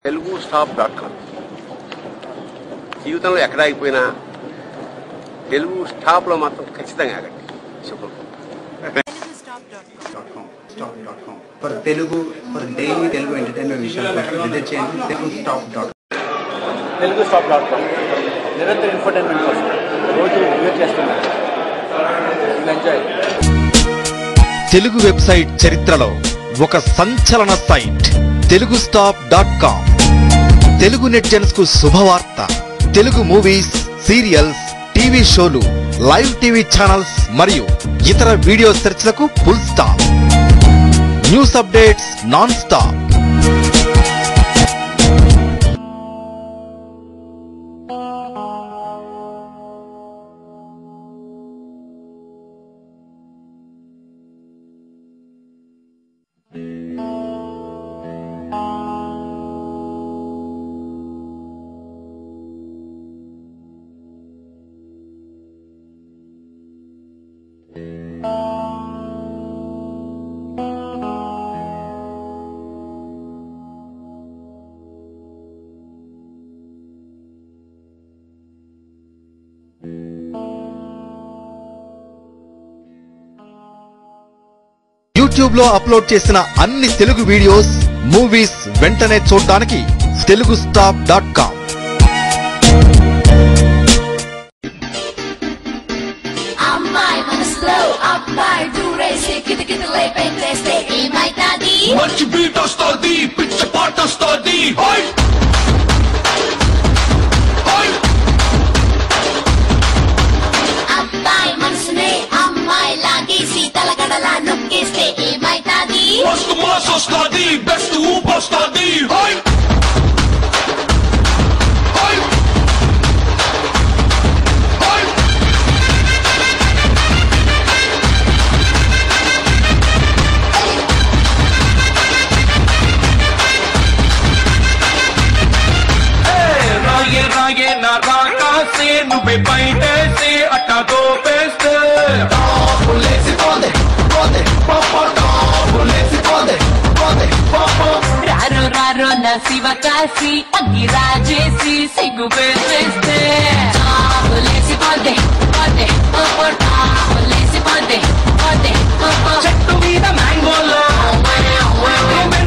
telugustaff.com జీవితంలో ఎక్కడ ఆగిపోయినా Telugu stop లో మాత్రం ఖచ్చితంగా ఆగండి. శుభం. telugustaff.com for Telugu, for daily Telugu entertainment vision visit చేయండి telugustaff.com. telugustaff.com నిరంతర ఇన్ఫర్టైన్మెంట్ కోసం రోజు రివ్యూ చేస్తున్నాను. ఎంజాయ్. తెలుగు వెబ్సైట్ చరిత్రలో ఒక సంచలన సైట్ telugustaff.com. తెలుగు నెటిజన్స్ కు శుభవార్త. తెలుగు మూవీస్, సీరియల్స్, టీవీ షోలు, లైవ్ టీవీ ఛానల్స్ మరియు ఇతర వీడియో సెర్చ్లకు full stop. News updates non stop. YouTube లో అప్లోడ్ చేసిన అన్ని తెలుగు వీడియోస్, మూవీస్ వెంటనే చూడడానికి telugustaff.com. అమ్మాయి మనసులో అబ్బాయి దూరేసి కిటకిటలై పెంచేస్తే ఏమైతాది? మంచి బీట్ వస్తుంది, పిచ్చ పాట వస్తుంది. అబ్బాయి మనసునే అమ్మాయి లాగేసి తలగడలా నొక్కేస్తే ఏమైతాది? మస్తు మాస్ వస్తుంది, బెస్ట్ ఊపు వస్తుంది. రాయే నా రాకాసే నువ్వే బయటేసి అట్టా దోపేస్తే రారో రారో నా శివ కాసి అగ్గి రాజేసి సిగ్గు పెట్టేస్తే టాపులేసి పోతే పోతే ఓ టాపులేసి పోతే పోతే చెట్టు మీద మ్యాంగోలో